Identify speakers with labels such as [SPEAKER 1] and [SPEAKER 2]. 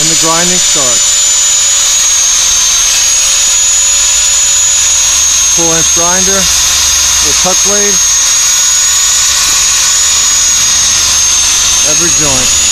[SPEAKER 1] and the grinding starts. 4-inch grinder with cut blade, every joint.